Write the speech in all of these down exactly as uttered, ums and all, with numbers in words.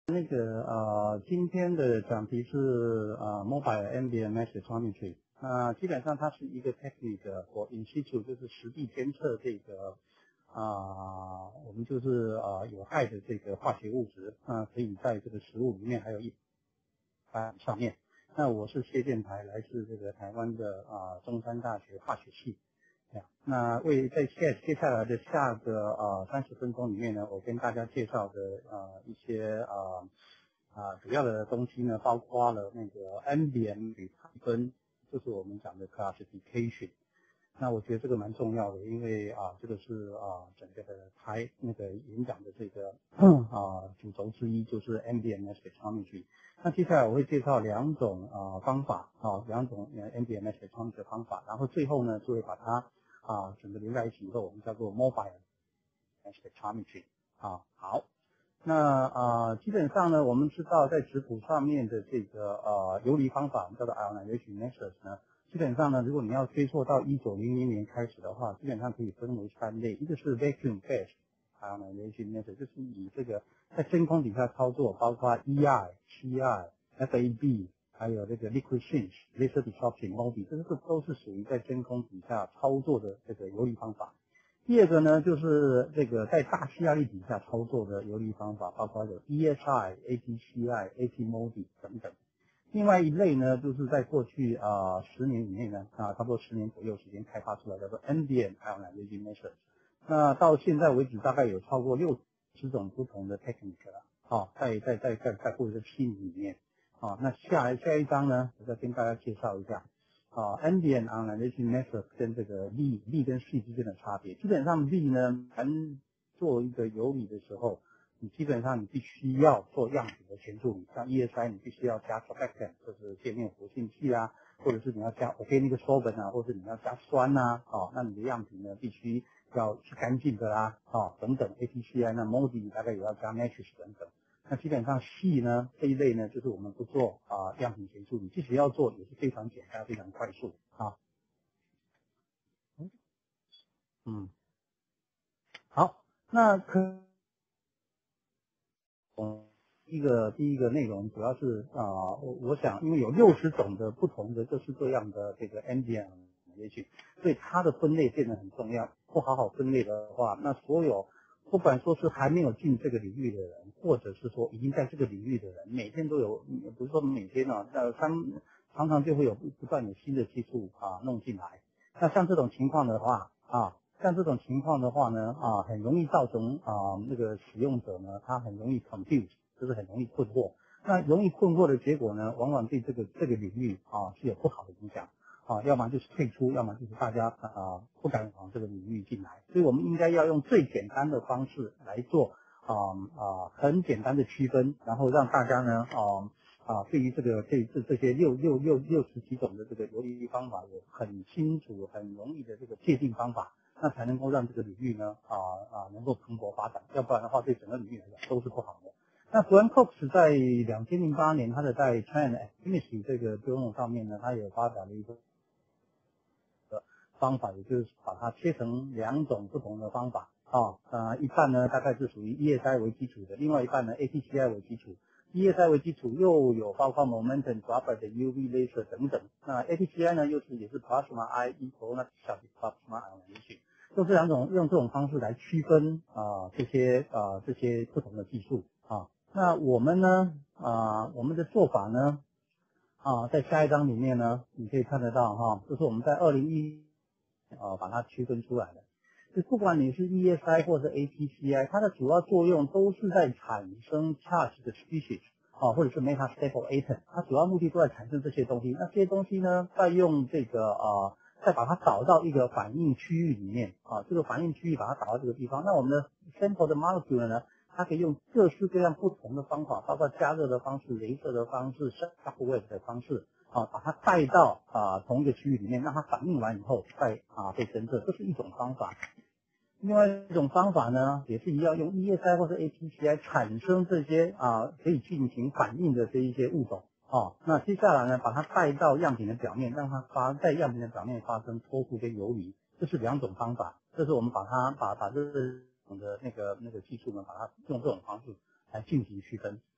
那个呃，今天的讲题是呃 Mobile Ambient Mass Spectrometry。那基本上它是一个 technique for in situ， 就是实地监测这个啊、呃，我们就是呃有害的这个化学物质，啊、呃，可以在这个食物里面还有一般上面。那我是谢建台，来自这个台湾的啊、呃、中山大学化学系。那为在接接下来的下个呃三十分钟里面呢，我跟大家介绍的呃一些呃啊、呃、主要的东西呢，包括了那个 ambient 与碳分，就是我们讲的 classification。那我觉得这个蛮重要的，因为啊、呃、这个是啊、呃、整个的台那个演讲的这个啊、呃、主轴之一，就是 ambient mass spectrometry。那接下来我会介绍两种啊、呃、方法啊，两种呃 ambient mass spectrometry 的方法，然后最后呢就会把它啊，整个连在一起以后，我们叫做 mobile spectrometry 啊。好，那啊，基本上呢，我们知道在质谱上面的这个呃游离方法，叫做 ionization methods 呢，基本上呢，如果你要追溯到一九零零年开始的话，基本上可以分为三类，一个是 vacuum based ionization method， 就是以这个在真空底下操作，包括 E I、C I、F A B。还有这个 liquid sink、laser diffusion、MODI， 这个都是属于在真空底下操作的这个游离方法。第二个呢，就是这个在大气压力底下操作的游离方法，包括有 E S I、A T C I、A T MODI 等等。另外一类呢，就是在过去啊十、呃、年以内呢，啊差不多十年左右时间开发出来的叫做 ambient ionization method。那到现在为止，大概有超过六十种不同的 technique 了，啊，在在在在在或者是系里面。啊，那下来下一章呢，我再跟大家介绍一下啊 ，ambient ionization method 跟这个 V V 跟 C 之间的差别。基本上 V 呢，咱做一个游离的时候，你基本上你必须要做样品的前处理，像 E S I 你必须要加 surfactant， 就是界面活性剂啊，或者是你要加 organic solvent 啊，或者你要加酸啊，啊，那你的样品呢必须要是干净的啦，啊，等等 A T C I 那 MODI 大概也要加 matrix 等等。那基本上系呢这一类呢，就是我们不做啊样品前处理，即使要做也是非常简单、非常快速啊。嗯，好，那可嗯，一个第一个内容主要是啊，我我想因为有六十种的不同的各式各样的这个 ambient ionization，所以它的分类变得很重要。不好好分类的话，那所有不管说是还没有进这个领域的人，或者是说已经在这个领域的人，每天都有，不是说每天啊，呃，常常常就会有不断有新的技术啊弄进来。那像这种情况的话啊，像这种情况的话呢啊，很容易造成啊那个使用者呢，他很容易 confuse， 就是很容易困惑。那容易困惑的结果呢，往往对这个这个领域啊是有不好的影响。啊，要么就是退出，要么就是大家啊、呃、不敢往这个领域进来，所以我们应该要用最简单的方式来做啊啊、呃呃、很简单的区分，然后让大家呢啊啊、呃呃、对于这个这这这些六六六六十几种的这个游离方法有很清楚、很容易的这个界定方法，那才能够让这个领域呢啊啊、呃呃、能够蓬勃发展，要不然的话对整个领域来讲都是不好的。那 Brian Cox 在两千零八年，他的在 Trend Chemistry 这个 journal 上面呢，他也发表了一个方法，也就是把它切成两种不同的方法啊，呃，一半呢大概是属于 E S I 为基础的，另外一半呢 A T C I 为基础。E S I 为基础又有包括 momentum dropper 的 U V laser 等等。那 A T C I 呢又是也是 plasma I equal 那小的 plasma ionization， 用这两种用这种方式来区分啊、呃、这些啊、呃、这些不同的技术啊。那我们呢啊、呃、我们的做法呢啊在下一章里面呢你可以看得到哈，就是我们在二零一呃，把它区分出来的。就不管你是 E S I 或者 A T C I， 它的主要作用都是在产生 charge 的 species 啊，或者是 metastable atom， 它主要目的都在产生这些东西。那这些东西呢，再用这个呃，再把它导到一个反应区域里面啊，这个反应区域把它导到这个地方。那我们的 sample 的 molecule 呢，它可以用各式各样不同的方法，包括加热的方式、镭射的方式、shock wave 的方式。啊，把它带到啊同一个区域里面，让它反应完以后再啊被侦测，这是一种方法。另外一种方法呢，也是一样用 E S I 或者 A T C I 产生这些啊可以进行反应的这一些物种啊。那接下来呢，把它带到样品的表面，让它发在样品的表面发生脱负跟游离，这是两种方法。这是我们把它把把这种的那个那个技术呢，把它用这种方式来进行区分。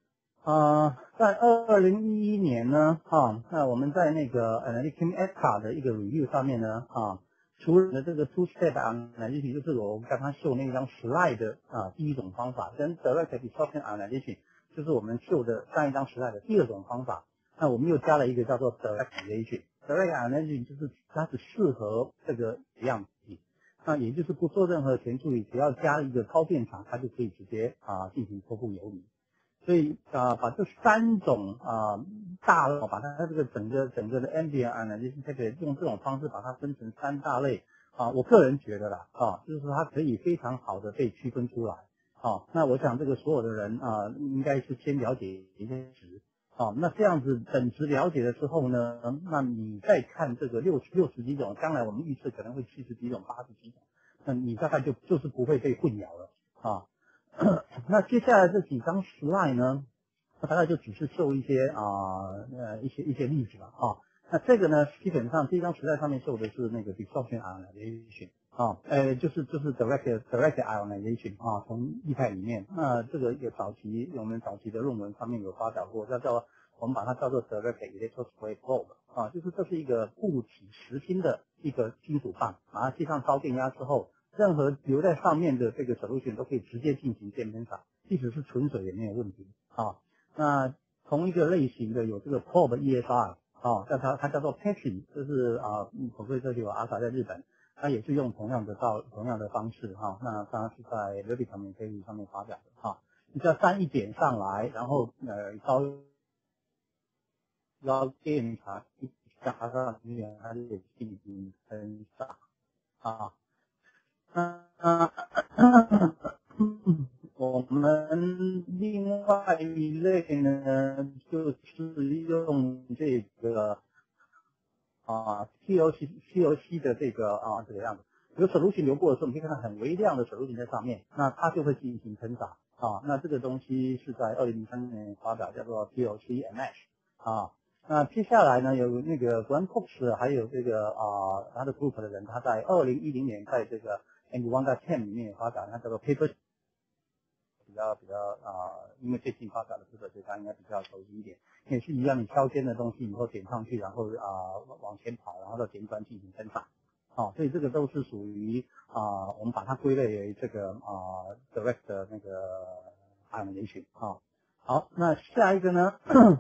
呃，在二零一一年呢，啊，那我们在那个 Analytics S 卡的一个 review 上面呢，啊，除了这个 two step analysis， 就是我刚刚秀那张 slide 的啊第一种方法，跟 direct disruption analysis， 就是我们秀的上一张 slide 的第二种方法，那我们又加了一个叫做 direct analysis。direct analysis 就是它是适合这个样品，那也就是不做任何前处理，只要加一个高电场，它就可以直接啊进行托付游离。所以啊、呃，把这三种啊、呃、大类，把它这个整个整个的 ambient analysis 这个用这种方式把它分成三大类啊，我个人觉得啦啊，就是说它可以非常好的被区分出来啊。那我想这个所有的人啊，应该是先了解一些值啊，那这样子等值了解了之后呢，那你再看这个六十六十几种，将来我们预测可能会七十几种、八十几种，那你大概就就是不会被混淆了啊。那接下来这几张 slide 呢，大概就只是秀一些啊呃一些一些例子了啊。那这个呢，基本上这张 slide 上面秀的是那个 disruption ionization 啊，呃就是就是 direct direct ionization 啊，从液态里面。那这个有早期我们早期的论文上面有发表过，叫叫我们把它叫做 direct electrospray probe 啊，就是这是一个固体实心的一个金属棒，把它接上高电压之后，任何留在上面的这个 solution 都可以直接进行电喷洒，即使是纯水也没有问题啊。那同一个类型的有这个 probe E S I 啊，叫它它叫做 Petri， 就是啊，口碑这里有阿萨在日本，它也是用同样的道同样的方式哈、啊。那它是在 Ruby Communication 上面发表的哈。你只要扇一点上来，然后呃高高电场一加上去，它就进行喷洒啊。嗯，我们另外一类呢，就是用这个啊 T O C T O C 的这个啊这个样子，有 solution 流过的时候，我们可以看到很微量的 solution 在上面，那它就会进行喷洒啊。那这个东西是在二零零三年发表，叫做 T O C M H 啊。那接下来呢，有那个 Grant Cox 还有这个啊他的 group 的人，他在二零一零年在这个 and one 在 ten 里面也发表，它叫做 paper， 比较比较啊、呃，因为最近发表的 paper， 所以它应该比较熟悉一点。也是一样，你敲尖的东西以后点上去，然后啊、呃、往前跑，然后到前端进行喷洒。哦，所以这个都是属于啊、呃，我们把它归类为这个啊、呃、direct 的那个 ionization 啊。好，那下一个呢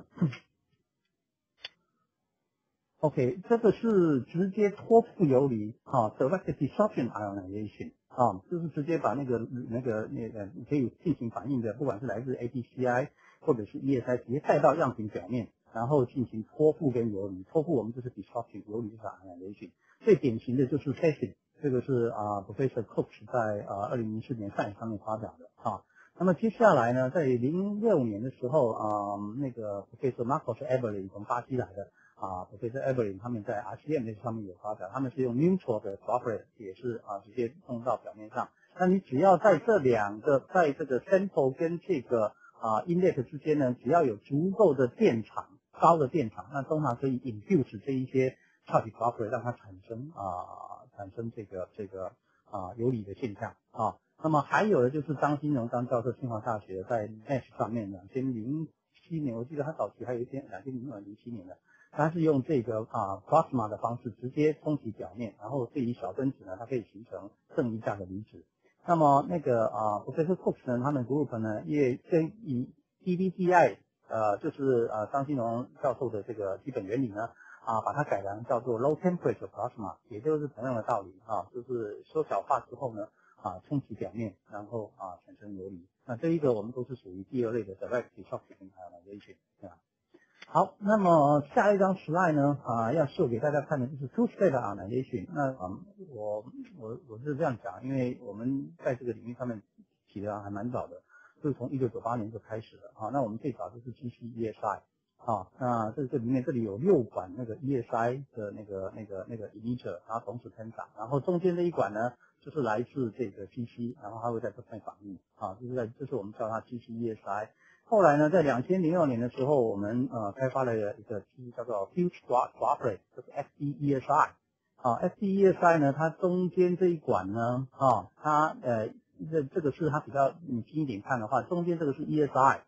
？OK， 这个是直接托付游离啊 ，direct disruption ionization 啊，就是直接把那个那个那个可以进行反应的，不管是来自 A P C I 或者是 E S I， 直接带到样品表面，然后进行托付跟游离。托付我们就是 disruption， 游离就是 ionization。最典型的就是 phasing， 这个是啊 Professor Cox 在啊二零零四年 Science 上面发表的啊。那么接下来呢，在零六年的时候啊，那个 Professor Marcos Eberlin 从巴西来的。啊 ，Professor Eberlin 他们在 R C M 上面有发表，他们是用 neutral 的 droplet， 也是啊直接弄到表面上。那你只要在这两个，在这个 sample 跟这个啊 inlet 之间呢，只要有足够的电场，高的电场，那通常可以 induce 这一些 charge droplet 让它产生啊产生这个这个啊游离的现象啊。那么还有的就是张新荣张教授，清华大学在 M E S H 上面两千零七年，我记得他早期还有一篇两千零六零七年的。它是用这个啊 plasma 的方式直接冲击表面，然后对于小分子呢，它可以形成正一价的离子。那么那个啊 Professor Cox 呢，他们 group 呢也跟以 D V D I 呃就是呃张新荣教授的这个基本原理呢啊把它改良叫做 low temperature plasma， 也就是同样的道理啊，就是缩小化之后呢啊冲击表面，然后啊产生游离。那这一个我们都是属于第二类的 direct disruption ionization 对吧？好，那么下一张 slide 呢啊，要秀给大家看的就是 two step ionization。那啊，我我我是这样讲，因为我们在这个领域上面起的还蛮早的，就是从一九九八年就开始了啊。那我们最早就是 G C E S I 啊，那这这里面这里有六管那个 E S I 的那个那个那个 emitter， 然后同时喷洒，然后中间这一管呢就是来自这个 G C， 然后它会在不断反应啊，就是在这是我们叫它 G C E S I。后来呢，在两千零六年的时候，我们呃开发了一个叫做 Fused Droplet， 就是 F D E S I 啊 ，F D E S I 呢，它中间这一管呢，啊，它呃这这个是它比较你近一点看的话，中间这个是 E S I，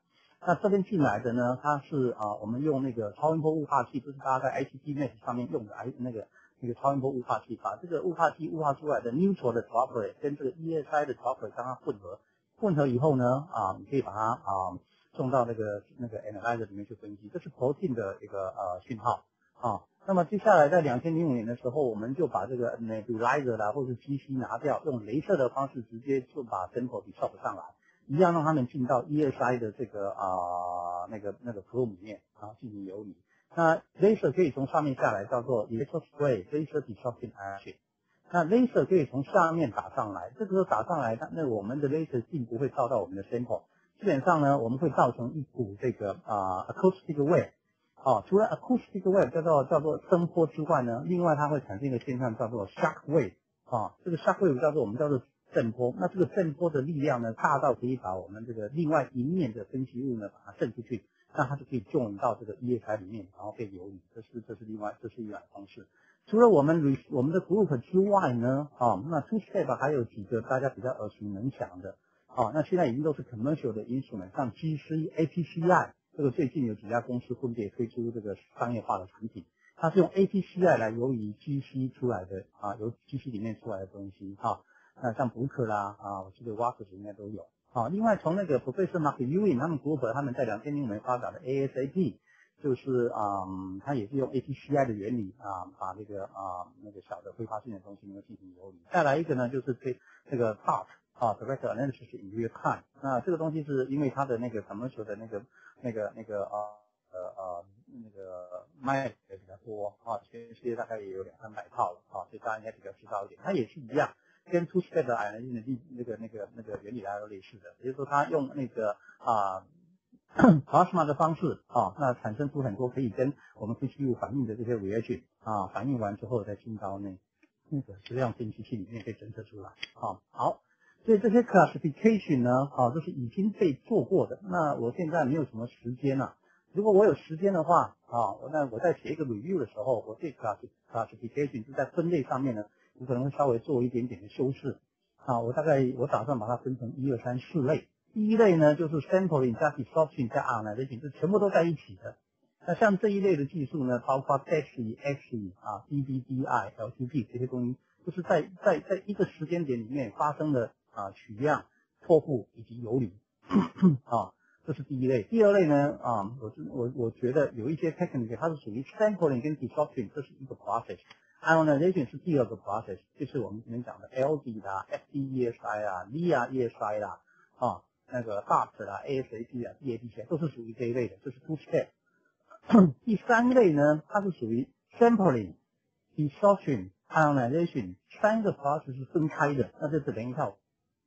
那这边进来的呢，它是啊，我们用那个超音波雾化器，就是大家在 I T G Mesh 上面用的 I 那个那个超音波雾化器，把这个雾化器雾化出来的 neutral 的 droplet 跟这个 E S I 的 droplet 让它混合，混合以后呢，啊，你可以把它啊送到那个那个 analyzer 里面去分析，这是 protein 的一个呃讯号啊。那么接下来在两千零五年的时候，我们就把这个那 ELISA 啦或是 G C 拿掉，用镭射的方式直接就把 sample dissolve 上来。一样让他们进到 E S I 的这个啊、呃、那个那个 flow 里面啊进行游离。那 laser 可以从上面下来，叫做 electron spray laser disruption action。那 laser 可以从下面打上来，这个时候打上来，那我们的 laser 并不会照到我们的 sample。基本上呢，我们会造成一股这个啊、呃、acoustic wave。哦，除了 acoustic wave 叫做叫做声波之外呢，另外它会产生一个现象叫做 shock wave。啊，这个 shock wave 叫做我们叫做震波，那这个震波的力量呢，大到可以把我们这个另外一面的分析物呢，把它震出去，那它就可以 join 到这个 E S I 里面，然后被游离。这是这是另外这是一种方式。除了我们我们的 group 之外呢，啊，那 two step 还有几个大家比较耳熟能详的，啊，那现在已经都是 commercial 的 instrument， 像 G C、A P C I， 这个最近有几家公司分别推出这个商业化的产品，它是用 A P C I 来游离 G C 出来的啊，由 G C 里面出来的东西哈。那像伯克啦啊，我记得 Waters 应该都有啊。另外从那个 Professor Mark Ewing 他们 group 他们在两千零五年发表的 A S A P， 就是嗯，它也是用 A P C I 的原理啊，把这个啊那个小的挥发性的东西能够进行游离。再来一个呢，就是这这个 D A R T 啊 ，Direct Analysis in Real Time。那这个东西是因为它的那个 commercial 的那个那个那个啊呃呃那个卖的比较多啊，全世界大概也有两三百套了啊，所以大家应该比较知道一点。它也是一样。跟 two step 的 analysis 的那个那个那个原理来都类似的，也就是说它用那个啊 plasma 的方式啊，那产生出很多可以跟我们分析物反应的这些 reaction 啊，反应完之后再进到那那个质量分析器里面被侦测出来啊。好，所以这些 classification 呢啊都是已经被做过的。那我现在没有什么时间了、啊，如果我有时间的话啊，那我在写一个 review 的时候，我对 classification 是在分类上面呢。我可能会稍微做一点点的修饰啊，我大概我打算把它分成一二三四类。第一类呢就是 sampling 加 disruption 加 analysis， 这全部都在一起的。那像这一类的技术呢，包括 D X E、X E 啊、D B D I、L T P 这些东西，就是在在在一个时间点里面发生的啊取样、错付以及游离啊，这是第一类。第二类呢啊，我是我我觉得有一些 technique 它是属于 sampling 跟 disruption， 这是一个 process。Ionization 是第二个 process， 就是我们前面讲的 L D 啦、F D E S I 啦、L I A E S I 啦、啊那个 D A R T 啦、A S A P 啦、D A P C 都是属于这一类的，这是 two step。第三类呢，它是属于 sampling、disruption、ionization 三个 process 是分开的，那就是等一下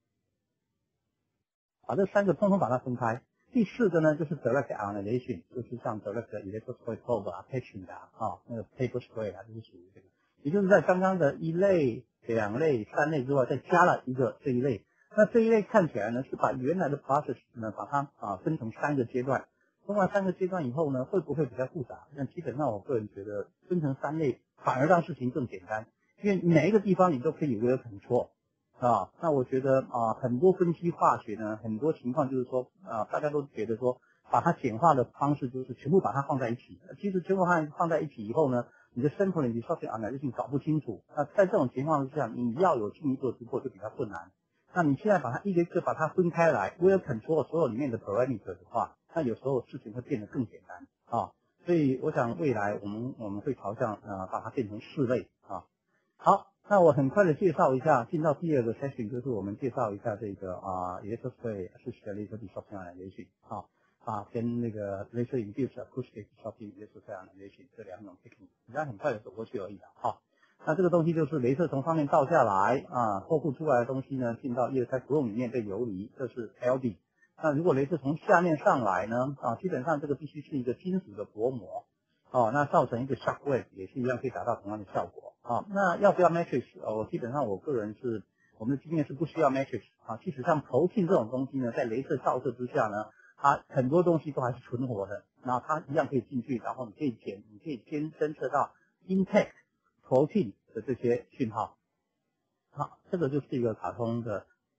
把这三个通通把它分开。第四个呢，就是 direct ionization， 就是像 direct electrospray probe 啊、patching 啊、啊那个 paper spray 啊，就是属于这个。也就是在刚刚的一类、两类、三类之外，再加了一个这一类。那这一类看起来呢，是把原来的 process 呢，把它啊分成三个阶段。分完三个阶段以后呢，会不会比较复杂？那基本上我个人觉得分成三类反而让事情更简单，因为每一个地方你都可以 real control 啊。那我觉得啊，很多分析化学呢，很多情况就是说啊，大家都觉得说把它简化的方式就是全部把它放在一起。其实全部放放在一起以后呢，你的 sampling disruption analysis 搞不清楚，那在这种情况之下，你要有进一步的突破就比较困难。那你现在把它一个一个把它分开来 ，real control 所有里面的 parameter 的话，那有时候事情会变得更简单啊。所以我想未来我们我们会朝向呃把它变成四类啊。好，那我很快的介绍一下，进到第二个 session 就是我们介绍一下这个啊 electrospray assisted laser disruption analysis 啊。啊，跟那个 laser induced acoustic disruption electrospray analysis 这两种 technique， 你这样很快的走过去而已的哈。那这个东西就是镭射从上面倒下来啊，透过出来的东西呢，进到液态 flow 里面被游离，这是 L D。那如果镭射从下面上来呢，啊，基本上这个必须是一个金属的薄膜，哦，那造成一个 shock wave 也是一样可以达到同样的效果啊。那要不要 matrix？ 呃，我基本上我个人是我们的经验是不需要 matrix 啊。其实像protein这种东西呢，在镭射照射之下呢，它很多东西都还是存活的，那它一样可以进去，然后你可以检，你可以先侦测到 intact protein 的这些讯号。好，这个就是一个卡通的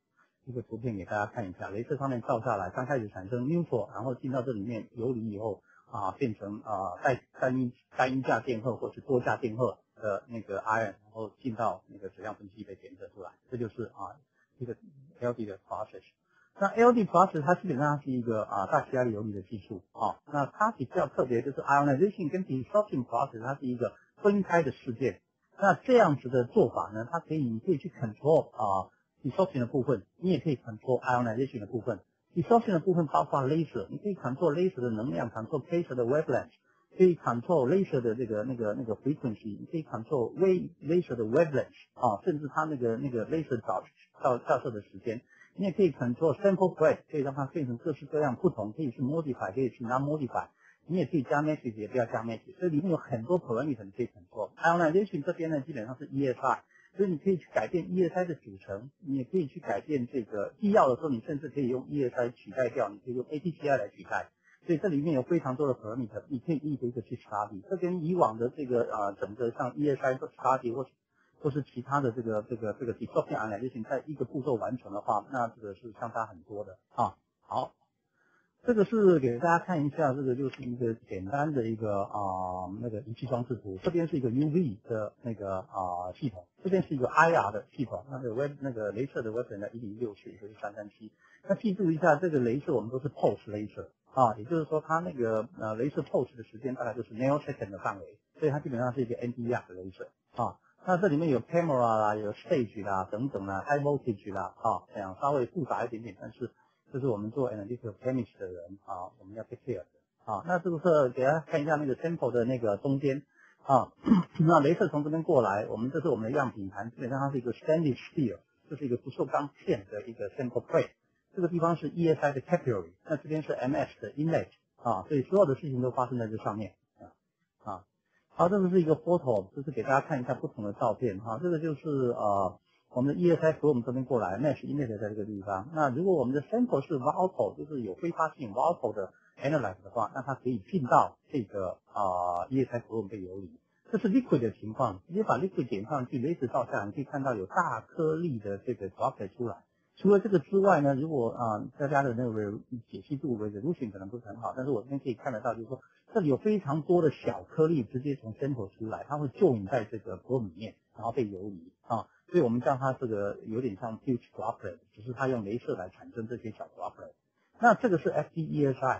一个图片给大家看一下，镭射上面照下来，刚开始产生 neutral， 然后进到这里面游离以后啊，变成啊带单一单一价电荷或是多价电荷的那个 ion， 然后进到那个质量分析被检测出来，这就是啊一个 L D 的 process。那 L D process 它基本上是一个啊大气压力游离的技术啊，那它比较特别就是 ionization 跟 desorption process 它是一个分开的事件。那这样子的做法呢，它可以你可以去 control 啊 desorption 的部分，你也可以 control ionization 的部分。desorption 的部分包括 laser， 你可以 control laser 的能量 ，control laser 的 wavelength， 可以 control laser 的这个那个那个 frequency， 你可以 control wave laser 的 wavelength 啊，甚至它那个那个 laser 照照照射的时间。你也可以 control sample breadth， 可以让它变成各式各样不同，可以去 modify， 可以去 non modify。你也可以加 matrix， 也不要加 matrix， 所以里面有很多 parameter 你可以 control。ionization 这边呢，基本上是 E S I， 所以你可以去改变 E S I 的组成，你也可以去改变这个必要的时候，你甚至可以用 E S I 取代掉，你可以用 A T C I 来取代。所以这里面有非常多的 parameter， 你可以一个一个去 study。这跟以往的这个呃整个像 E S I 或 study 或是或是其他的这个这个这个 desorption ionization 在一个步骤完成的话，那这个是相差很多的啊。好。这个是给大家看一下，这个就是一个简单的一个啊、呃、那个仪器装置图。这边是一个 U V 的那个啊、呃、系统，这边是一个 I R 的系统。那个 web 那个镭射的 wavelength 呢一零六是一个是三三七。那记住一下，这个镭射我们都是 pulse 镭射啊，也就是说它那个呃镭射 pulse 的时间大概就是 nanosecond 的范围，所以它基本上是一个 N D R 的镭射啊。那这里面有 camera 啦，有 stage 啦等等啦 ，high voltage 啦啊，这样稍微复杂一点点，但是这是我们做 analytical chemistry 的人啊，我们要 take care 的啊。那这个是给大家看一下那个 sample 的那个中间啊，那镭射从这边过来，我们这是我们的样品盘，基本上它是一个 stainless steel， 这是一个不锈钢片的一个 sample plate。这个地方是 E S I 的 capillary， 那这边是 M S 的 inlet 啊，所以所有的事情都发生在这上面啊啊。好，这个是一个 photo， 就是给大家看一下不同的照片哈、啊，这个就是呃。我们的 E S I 和我们这边过来 ，mesh inlet 在这个地方。那如果我们的 sample 是 volatile， 就是有挥发性 volatile 的 analyte 的话，那它可以进到这个啊、呃、E S I 和我们被游离。这是 liquid 的情况，直接把 liquid 点上去，镭射照下来，你可以看到有大颗粒的这个 droplet 出来。除了这个之外呢，如果啊、呃、大家的那个解析度 resolution 可能不是很好，但是我这边可以看得到，就是说这里有非常多的小颗粒直接从 sample 出来，它会就引在这个 probe 里面，然后被游离啊。所以我们叫它这个有点像 huge droplet， 只是它用镭射来产生这些小 droplet。那这个是 F D E S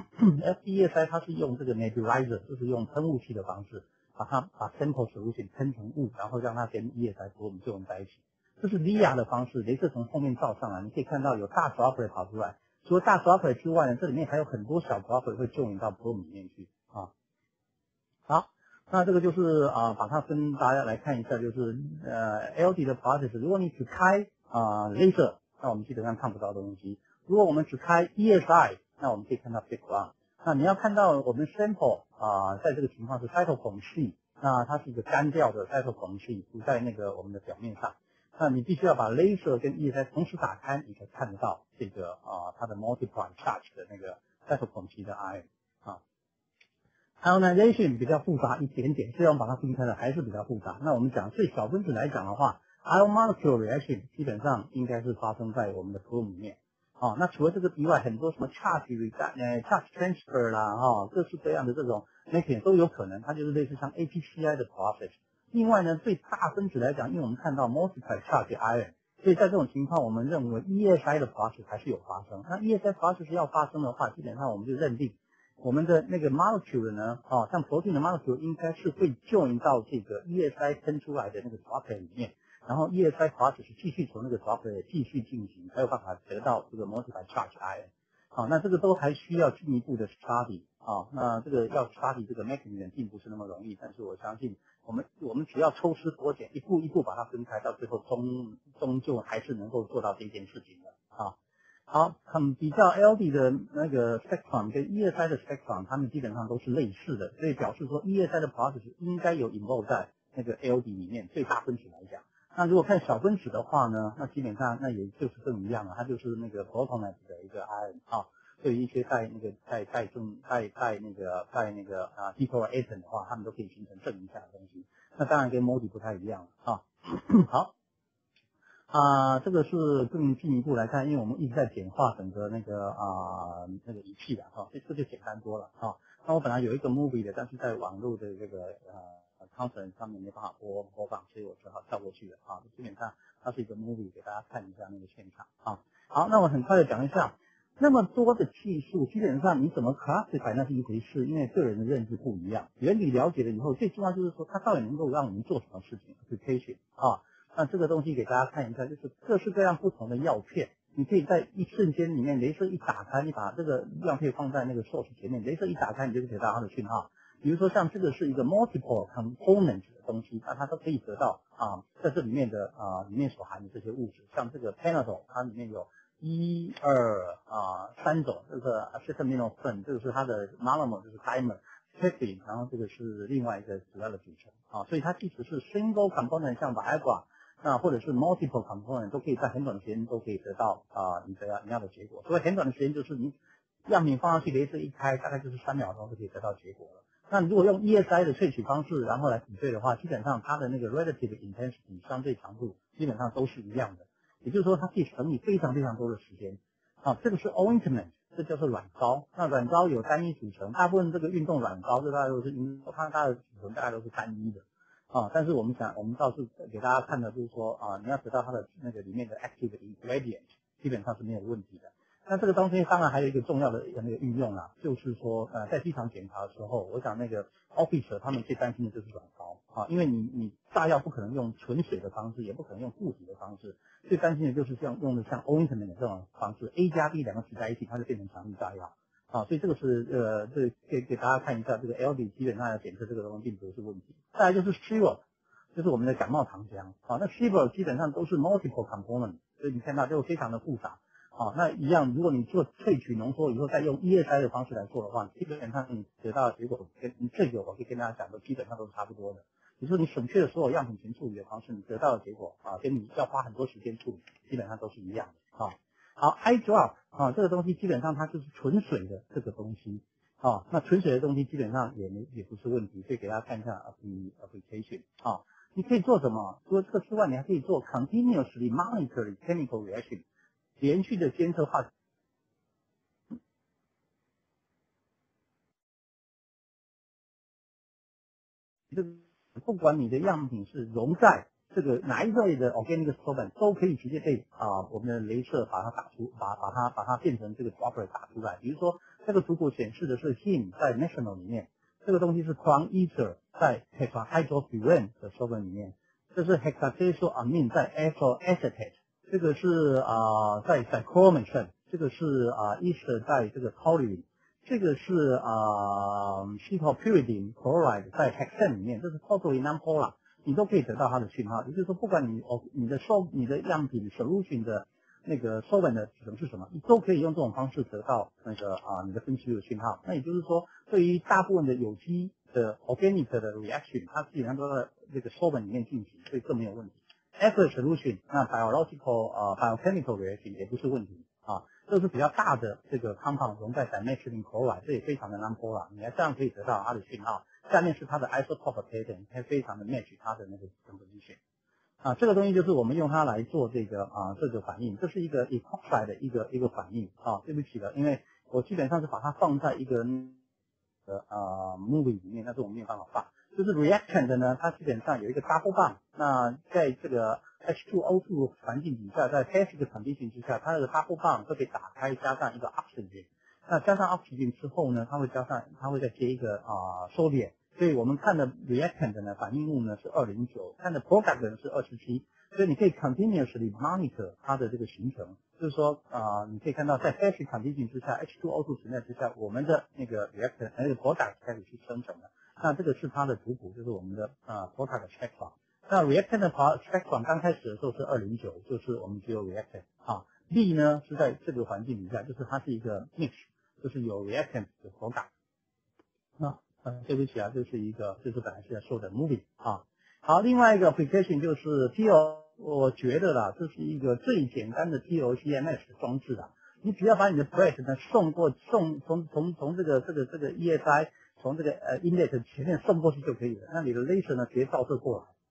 I，F D E S I 它是用这个 nebulizer， 就是用喷雾器的方式，把它把 sample solution 喷成雾，然后让它跟 E S I 和我们就融在一起。这是 V R 的方式，镭射从后面照上来，你可以看到有大 droplet 跑出来。除了大 droplet 之外呢，这里面还有很多小 droplet 会就引到 probe 里面去啊。好。那这个就是啊，把它跟大家来看一下，就是呃 L D 的 process， 如果你只开啊 laser， 那我们基本上看不到的东西；如果我们只开 E S I， 那我们可以看到 background。那你要看到我们 sample 啊，在这个情况是 cytochrome C， 那它是一个干掉的 cytochrome C， 不在那个我们的表面上。那你必须要把 laser 跟 E S I 同时打开，你才看得到这个啊它的 multiply charge 的那个 cytochrome C 的 ion 啊。ionization 比较复杂一点点，虽然我们把它分开了，还是比较复杂。那我们讲对小分子来讲的话 ，ion molecule reaction 基本上应该是发生在我们的 probe 里面。啊，那除了这个以外，很多什么 charge reduction、呃 charge transfer 啦，哈、啊，各式各样的这种 mechanism 都有可能，它就是类似像 A T C I 的 process。另外呢，对大分子来讲，因为我们看到 multiply charge ion， 所以在这种情况，我们认为 E S I 的 process 还是有发生。那 E S I process 要发生的话，基本上我们就认定。我们的那个 molecule 呢，啊，像 protein 的 molecule 应该是会 join 到这个 E S I 喷出来的那个 droplet 里面，然后 E S I process 继续从那个 droplet 继续进行，才有办法得到这个 multiply charge ion。啊，那这个都还需要进一步的 study 啊，那这个要 study 这个 mechanism 并不是那么容易，但是我相信我们我们只要抽丝剥茧，一步一步把它分开，到最后终终究还是能够做到这件事情的啊。好，很比较 L D 的那个 spectrum 跟 E S I 的 spectrum， 它们基本上都是类似的，所以表示说 E S I 的 process 应该有 involve 在那个 L D 里面。对大分子来讲，那如果看小分子的话呢，那基本上那也就是更一样了，它就是那个 protonite 的一个 ion 啊。对于一些带那个带带正带带那个带那个啊 dipole atom 的话，它们都可以形成正一下的东西。那当然跟 MODI 不太一样啊。好。 啊、呃，这个是更进一步来看，因为我们一直在简化整个那个啊、呃、那个仪器的哈，这、哦、这就简单多了啊。那我本来有一个 movie 的，但是在网络的这个呃 conference 上面没办法播播放，所以我只好跳过去了啊。基本上它是一个 movie， 给大家看一下那个现场啊。好，那我很快的讲一下，那么多的技术，基本上你怎么 classify 那是一回事，因为个人的认知不一样。原理了解了以后，最重要就是说它到底能够让我们做什么事情 ，application 啊。那这个东西给大家看一下，就是各式各样不同的药片，你可以在一瞬间里面，雷射一打开，你把这个药片放在那个 source 前面，雷射一打开，你就可以得到它的讯号。比如说像这个是一个 multiple component 的东西，那它都可以得到啊，在这里面的啊里面所含的这些物质，像这个 Panadol， 它里面有一二啊三种，这个 acetaminophen， 这个是它的 monomer， 就是 dimer。然后这个是另外一个主要的组成啊，所以它即使是 single component， 像 Viagra。那或者是 multiple component 都可以在很短的时间都可以得到啊、呃、你的你要的结果。所以很短的时间就是你样品放上去，雷射一开，大概就是三秒钟就可以得到结果了。那如果用 E S I 的萃取方式，然后来比对的话，基本上它的那个 relative intensity 相对强度基本上都是一样的。也就是说，它可以省你非常非常多的时间。啊，这个是 ointment， 这叫做软膏。那软膏有单一组成，大部分这个运动软膏，这大概都是运，我看它的组成大概都是单一的。啊，但是我们想，我们倒是给大家看的，就是说啊，你要得到它的那个里面的 active ingredient， 基本上是没有问题的。那这个东西当然还有一个重要的那个运用啦，就是说呃，在机场检查的时候，我想那个 officer 他们最担心的就是软膏啊，因为你你炸药不可能用纯水的方式，也不可能用固体的方式，最担心的就是像用的像 ointment 的这种方式 ，A 加 B 两个挤在一起，它就变成强力炸药。啊，所以这个是呃，这给给大家看一下，这个 L D 基本上要检测这个东西并不是问题。再来就是 syrup， 就是我们的感冒糖浆啊，那 syrup 基本上都是 multiple component， 所以你看到就非常的复杂啊。那一样，如果你做萃取浓缩以后再用 E S I 的方式来做的话，基本上你得到的结果跟这个我可以跟大家讲的基本上都是差不多的。也就是说，你省去了所有样品群处理的方式，你得到的结果啊，跟你要花很多时间处理，基本上都是一样的啊。好 ，eye drop 啊，这个东西基本上它就是纯水的这个东西啊，那纯水的东西基本上也没也不是问题，所以给大家看一下 application 啊，你可以做什么？除了这个之外，你还可以做 continuously monitor chemical reaction， 连续的监测化。这个不管你的样品是溶在这个哪一类的 organic solvent， 都可以直接被啊、呃、我们的雷射把它打出，把把它把它变成这个 droplet 打出来。比如说这个图谱显示的是 Him 在 National 里面，这个东西是 Crown Ether 在 hexahydrofuran 的 solvent 里面，这是 hexadecylamine 在 ethyl acetate， 这个是啊、呃、在 cyclometrin， 这个是啊、呃、ether 在这个 toluene。这个是啊 ，cetylpyridine chloride 在 hexane 里面，这是 totally nonpolar， 你都可以得到它的讯号。也就是说，不管你哦你的 sol 你的样品 solution 的那个 solvent 的组成是什么，你都可以用这种方式得到那个啊你的分析的讯号。那也就是说，对于大部分的有机的 organic 的 reaction， 它基本上都在这个 solvent 里面进行，所以这没有问题。aqueous solution， 那 biological 啊、uh, biochemical reaction 也不是问题啊。这是比较大的这个 compound 溶在 dimethylene chloride， 这也非常的 nonpolar， 你还这样可以得到它的讯号。下面是它的 isotope pattern， 还非常的 match 它的那个 composition。啊，这个东西就是我们用它来做这个啊这个反应，这是一个 epoxide 的一个一个反应啊。对不起了，因为我基本上是把它放在一个呃啊 movie 里面，但是我们没有办法放。就是 reactant 的呢，它基本上有一个 double bond， 那在这个 H two O two 环境底下，在 basic condition 之下，它的 double bond 会被打开，加上一个 oxygen。那加上 oxygen 之后呢，它会加上，它会再接一个啊 sodium。所以我们看的 reactant 呢，反应物呢是二零九，看的 product 呢是二十七。所以你可以 continuously monitor 它的这个形成，就是说啊、呃，你可以看到在 basic condition 之下 H two O two 存在之下，我们的那个 reactant 那个 product 开始去生成了。那这个是它的图谱，就是我们的啊 product spectrum。那 reactant 的 spectrum 刚开始的时候是二零九，就是我们只有 reactant 啊。B 呢是在这个环境底下，就是它是一个 mix， 就是有 reactant 的 product。那呃对不起啊，这是一个就是本来是要说的 movie 啊。好，另外一个 application 就是 T O， 我觉得啦，这是一个最简单的 T O C M S 装置啦。你只要把你的 breath 呢送过送从从从这个这个这个 E S I 从这个呃 inlet 前面送过去就可以了。那你的 laser 呢直接照射过来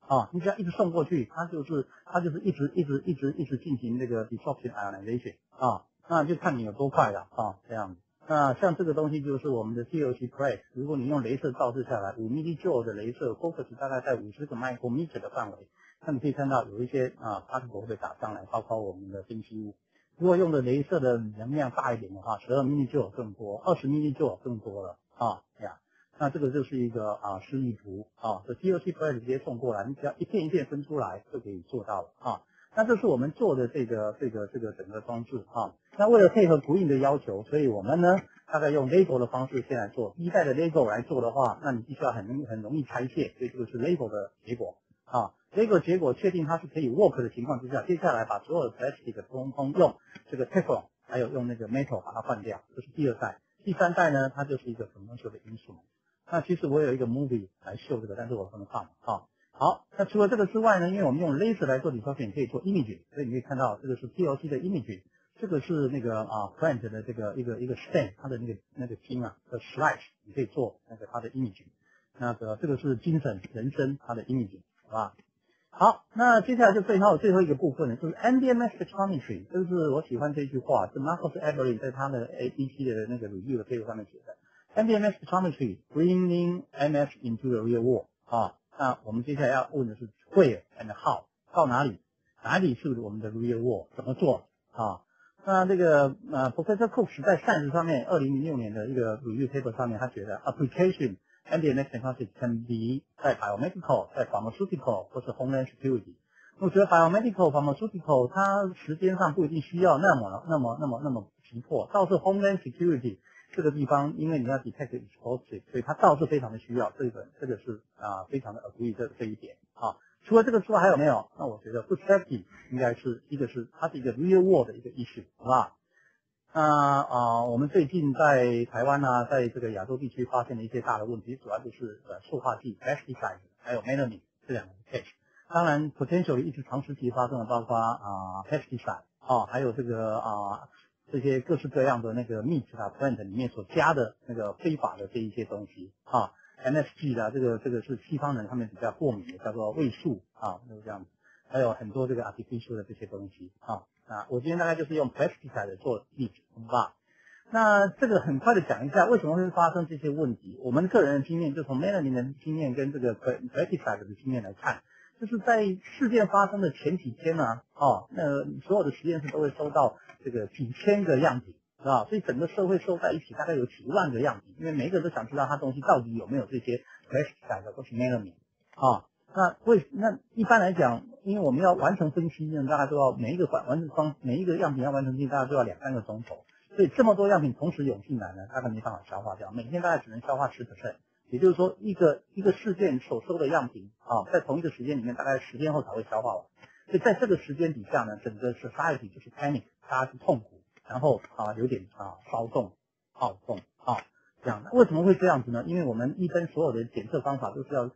啊，你只要一直送过去，它就是它就是一直一直一直一直进行这个 disruption ionization 啊，那就看你有多快了啊，这样子。那像这个东西就是我们的 T O C press， 如果你用镭射照射下来，五 millijoule 的镭射 focus 大概在五十个 micrometer 的范围，那你可以看到有一些啊 particle 会被打上来，包括我们的分析物。如果用的镭射的能量大一点的话，十二 millijoule 更多，二十 millijoule 更多了啊呀。那这个就是一个啊示意图啊，这 T O C press 直接送过来，你只要一片一片分出来就可以做到了啊。那这是我们做的这个这个这个整个装置啊。那为了配合图印的要求，所以我们呢大概用 Lego 的方式先来做。第一代的 Lego 来做的话，那你必须要很很容易拆卸，所以这个是 Lego 的结果啊。Lego 结果确定它是可以 work 的情况之下，接下来把所有的 plastic 通通用这个 Teflon 还有用那个 metal 把它换掉，这是第二代。第三代呢，它就是一个 commercial 的instrument。那其实我有一个 movie 来秀这个，但是我不能放啊。好，那除了这个之外呢，因为我们用 laser 来做 disruption， 可以做 imaging， 所以你可以看到这个是 T O C 的 imaging， 这个是那个啊 plant 的这个一个一个 stem， 它的那个那个茎啊的 slice， 你可以做那个它的 imaging。那个这个是精神人生它的 imaging， 好吧？好，那接下来就最后最后一个部分呢，就是 N D M S spectrometry， 就是我喜欢这句话，是 Marcus Eberlin 在他的 A B C 的那个 review 的 paper 上面写的。N D M S spectrometry bringing M S into the real world 啊，那我们接下来要问的是 where and how， 到哪里，哪里是我们的 real world， 怎么做啊？那这个呃 Professor Cooks 在 Science 上面二零零六年的一个 review paper 上面，他觉得 application N D M S spectrometry can be 在 biomedical、在 pharmaceutical 或是 homeland security。我觉得 biomedical、pharmaceutical 它时间上不一定需要那么那么那么那么急迫，倒是 homeland security。这个地方，因为你要 detect explosive， 所以它倒是非常的需要，这个这个是啊、呃、非常的 agree 这这一点啊。除了这个之外还有没有？那我觉得 food safety 应该是一个是它是一个 real world 的一个 issue， 好吧？那啊、呃、我们最近在台湾啊，在这个亚洲地区发现了一些大的问题，主要就是呃塑化剂 pesticide 还有 melamine 这两个 case。当然 potentially 一直长时期发生的包括啊、呃、pesticide 啊，还有这个啊。呃这些各式各样的那个 meat 啊 plant 里面所加的那个非法的这一些东西啊 ，M S G 的这个这个是西方人他们比较过敏的，叫做味素啊，就是这样子。还有很多这个 artificial 的这些东西啊啊，我今天大概就是用 pesticide 做例子，好吧？那这个很快的讲一下为什么会发生这些问题。我们个人的经验就从 melamine 的经验跟这个 pesticide 的经验来看。就是在事件发生的前几天呢，哦，那所有的实验室都会收到这个几千个样品，是吧？所以整个社会收在一起大概有几万个样品，因为每一个都想知道它东西到底有没有这些 pesticide 或是 melamine 啊。那为那一般来讲，因为我们要完成分析呢，大概都要每一个完完成方每一个样品要完成分析，大概都要两三个钟头，所以这么多样品同时涌进来呢，大概没办法消化掉，每天大概只能消化 百分之十。也就是说，一个一个事件所收的样品啊，在同一个时间里面，大概十天后才会消化完。所以在这个时间底下呢，整个 society 就是 panic， 大家是痛苦，然后啊有点啊骚动、躁动啊这样的。为什么会这样子呢？因为我们一般所有的检测方法都是要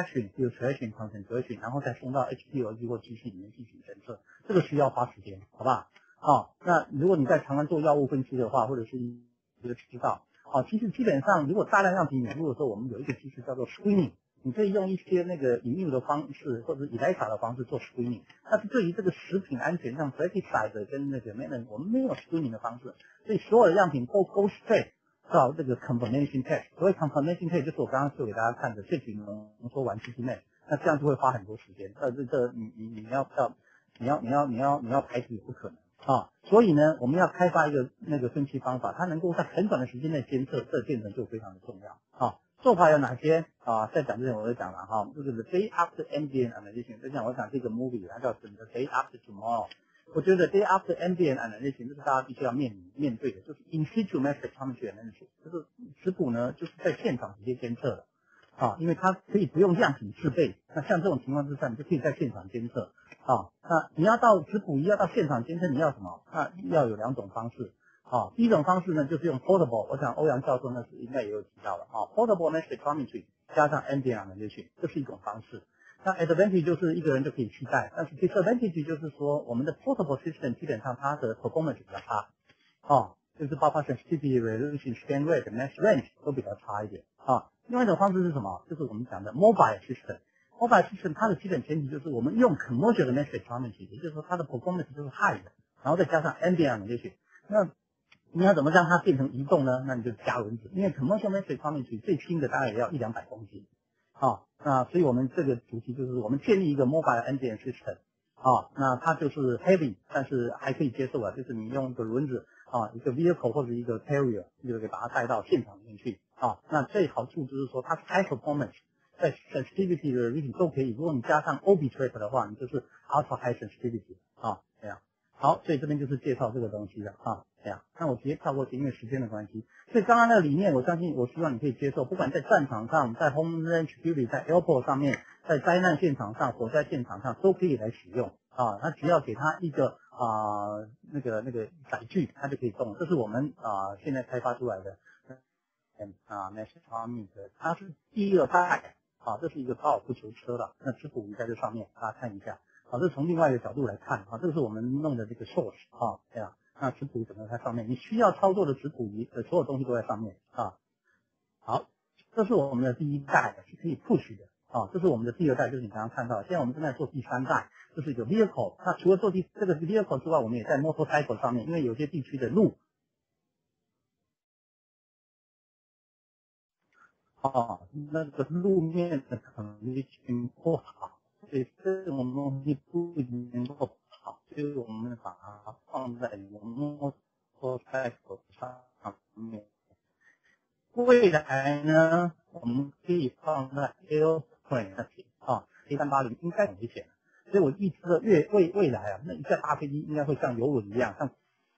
extraction、filtration、concentration， 然后再送到 H P L C 或机器里面进行检测，这个需要花时间，好吧？啊，那如果你在常常做药物分析的话，或者是一个知道。好，其实基本上，如果大量样品引入的时候，我们有一个机制叫做 screening， 你可以用一些那个引入的方式或者 ELISA 的方式做 screening。但是对于这个食品安全，像 pesticide 跟那个 melamine， 我们没有 screening 的方式，所以所有的样品都 go straight 到这个 confirmation test。所谓 confirmation test 就是我刚刚秀给大家看的这几浓缩完机器内，那这样就会花很多时间。呃，这这你你你要要你要你要你要你要排除也不可能。啊，所以呢，我们要开发一个那个分析方法，它能够在很短的时间内监测，这变成就非常的重要。啊，做法有哪些啊？在讲之前我就讲了哈，就是 the day after M D N analysis， 就像我讲这个 movie， 它叫 the day after tomorrow。我觉得 day after M D N analysis 就是大家必须要面面对的，就是 in situ mass spectrometry analysis， 就是食谱呢就是在现场直接监测的。啊，因为它可以不用样品制备，那像这种情况之下，你就可以在现场监测。啊，那你要到质谱仪要到现场监测，你要什么？那要有两种方式。啊，第一种方式呢，就是用 portable， 我想欧阳教授那是应该也有提到了。啊 ，portable mass spectrometry 加上 M D N analysis， 这是一种方式。那 advantage 就是一个人就可以替代，但是 disadvantage 就是说，我们的 portable system 基本上它的 performance 比较差。啊，就是包括 sensitivity、resolution、scan rate、mass range 都比较差一点。啊。另外一种方式是什么？就是我们讲的 mobile system。 Mobile system 它的基本前提就是我们用 commercial 的 message spectrometry， 也就是说它的 performance 就是 high 的，然后再加上 ambient analysis。那你要怎么让它变成移动呢？那你就加轮子，因为 commercial message spectrometry 最轻的大概也要一两百公斤。啊，那所以我们这个主题就是我们建立一个 mobile ambient system。啊，那它就是 heavy， 但是还可以接受啊，就是你用一个轮子啊，一个 vehicle 或者一个 carrier， 就可以把它带到现场里面去啊。那这好处就是说它 high performance， 在 sensitivity 的 reading 都可以。如果你加上 O B trap 的话，你就是 ultra high sensitivity 啊，这样。好，所以这边就是介绍这个东西了啊，这样。那我直接跳过去，因为时间的关系。所以刚刚那个理念，我相信我希望你可以接受，不管在战场上，在 Homeland Security， 在 airport 上面，在灾难现场上、火灾现场上都可以来使用啊。它只要给它一个啊那个那个载具，它就可以动。这是我们啊现在开发出来的嗯啊 Message Army 的，它是第二代啊，这是一个高尔夫球车了。那质谱仪在这上面，大家看一下。啊，这是从另外一个角度来看啊，这个是我们弄的这个 source 啊，这样，那质谱整个在上面，你需要操作的质谱仪的所有东西都在上面啊。好，这是我们的第一代，是可以 push 的啊，这是我们的第二代，就是你刚刚看到，现在我们正在做第三代，这是一个 vehicle。那除了做第这个 vehicle 之外，我们也在 motorcycle 上面，因为有些地区的路啊，那个路面的可能性不好。所以这种东西不能够好，所以我们把它放在我们摩托车上面。未来呢，我们可以放在 airplane 上面啊 ，A 三八零应该很危险，所以我预测未未未来啊，那一架大飞机应该会像游轮一样，像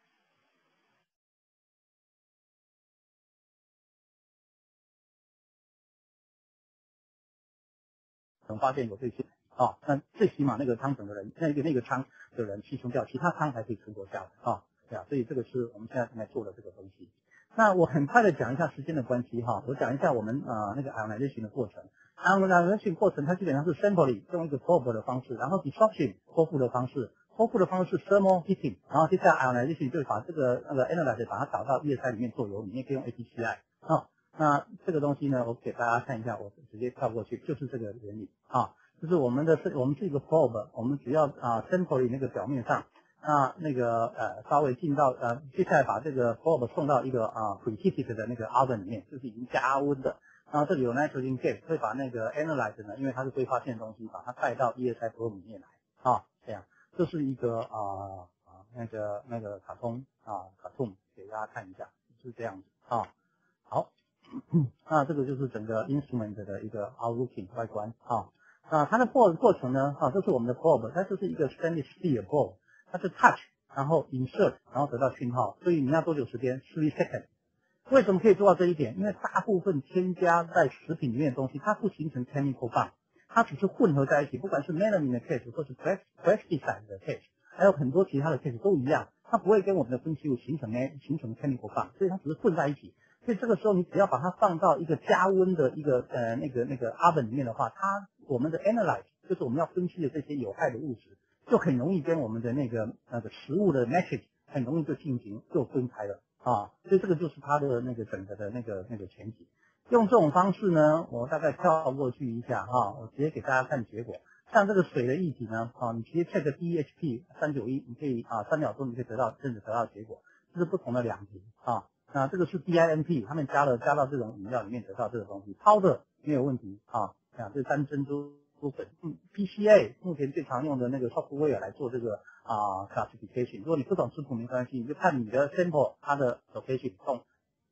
能发现有这些。啊，那最起码那个舱等的人，那个那个舱的人牺牲掉，其他舱还可以存活下来啊，对啊，所以这个是我们现在正在做的这个东西。那我很快的讲一下时间的关系哈，我讲一下我们呃那个 ionization 的过程。ionization 过程它基本上是 simply 用一个 probe 的方式，然后 diffusion 托付的方式，托付的方式是 thermal heating， 然后接下来 ionization 就把这个那个 analyzer 把它导到 E S I 里面做油，里面可以用 A P C I 啊。那这个东西呢，我给大家看一下，我直接跳过去，就是这个原理啊。就是我们的是，我们是一个 probe， 我们只要啊 simply 那个表面上，那那个呃稍微进到呃，接下来把这个 probe 送到一个啊 preheated 的那个 oven 里面，就是已经加温的。然后这里有 nitrogen gas， 会把那个 analyzer 呢，因为它是挥发性的东西，把它带到 E S I probe 里面来啊，这样，这是一个啊啊那个那个卡通啊卡通，给大家看一下，是这样子啊。好，那这个就是整个 instrument 的一个 outlooking 外观啊。啊，它的过过程呢，啊，这是我们的 probe， 它就是一个 stainless steel probe， 它是 touch， 然后 insert， 然后得到讯号，所以你要多久时间 ？three seconds。为什么可以做到这一点？因为大部分添加在食品里面的东西，它不形成 chemical bond， 它只是混合在一起，不管是 melamine 的 case 或是 pesticide 的 case， 还有很多其他的 case 都一样，它不会跟我们的分析物形成形成 chemical bond， 所以它只是混在一起。所以这个时候你只要把它放到一个加温的一个呃那个那个 oven 里面的话，它我们的 analyze 就是我们要分析的这些有害的物质，就很容易跟我们的那个那个食物的 message 很容易就进行就分开了啊。所以这个就是它的那个整个的那个那个前提。用这种方式呢，我大概跳过去一下哈，我直接给大家看结果。像这个水的液体呢，啊，你直接 check D H P 三九一，你可以啊三秒钟你可以得到甚至得到结果，这是不同的两瓶啊。那这个是 D I N P， 他们加了加到这种饮料里面得到这个东西，泡的没有问题啊。啊，这单珍珠粉，嗯 ，P C A 目前最常用的那个 software 来做这个啊 classification。如果你不懂食谱没关系，你就看你的 sample 它的 location 动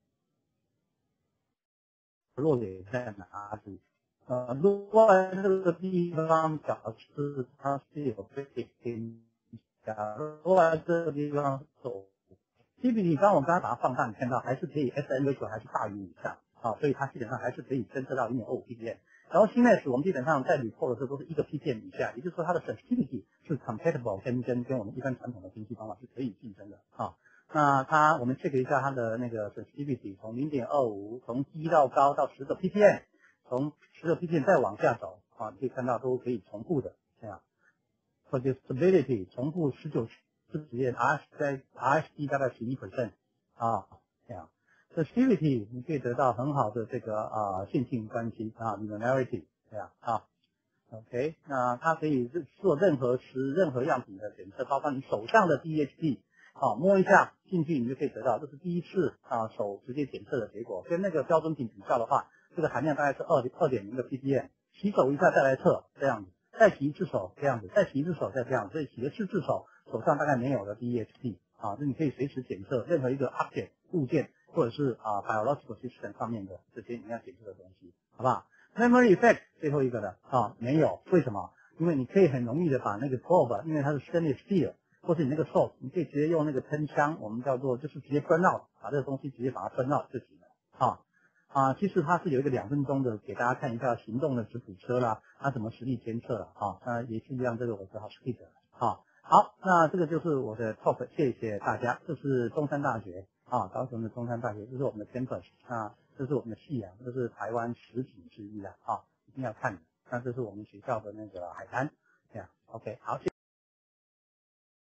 落点在哪里。呃，如果这个地方表示它是有被添加，如果这个地方走。基比你刚我刚刚把它放大，你看到还是可以 S N ratio 还是大于以上啊，所以它基本上还是可以侦测到 一点二五 ppm。然后 C M A S 我们基本上在 report 的时候都是一个 ppm 以下，也就是说它的 sensitivity 是 compatible 跟跟跟我们一般传统的分析方法是可以竞争的啊。那它我们 check 一下它的那个 sensitivity， 从 零点二五 从低到高到十个 ppm， 从十个 ppm 再往下走啊，可以看到都可以重复的这样。Predictability 重复十九次实验 ，R 在 R S D 大概十一 percent 啊，这样。Sensitivity 你可以得到很好的这个啊线性关系啊 linearity 这样啊。 OK， 那它可以做任何时任何样品的检测，包括你手上的 D H P， 啊，摸一下进去你就可以得到，这是第一次啊手直接检测的结果。跟那个标准品比较的话，这个含量大概是二二点零个 ppm， 洗手一下再来测这样子，再洗一次手这样子，再洗一次手再这样子，所以洗了四次手，手上大概没有了 D H P， 啊，那你可以随时检测任何一个 object 物件或者是啊 biological system 上面的这些你要检测的东西，好不好？Memory effect 最后一个的啊没有，为什么？因为你可以很容易的把那个 probe， 因为它是 stainless steel， 或是你那个 source， 你可以直接用那个喷枪，我们叫做就是直接 burn out， 把这个东西直接把它 burn out 就行了啊啊，其实它是有一个两分钟的，给大家看一下行动的质谱车啦，它怎么实地监测了啊，那也是一样，这个我只好 skip 了啊。好，那这个就是我的 talk， 谢谢大家。这是中山大学啊，高雄的中山大学，这是我们的 campus 啊。这是我们的夕阳，这是台湾十景之一啊，啊，一定要看的。那这是我们学校的那个海滩，这样 ，OK， 好。谢谢